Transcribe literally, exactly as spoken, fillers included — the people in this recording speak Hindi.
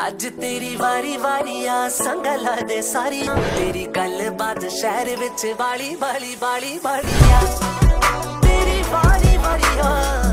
अज तेरी वारी वारी आ संगला दे सारी तेरी गल बात शहर विच वाली वाली वाली वाली आ तेरी वारी वारी आ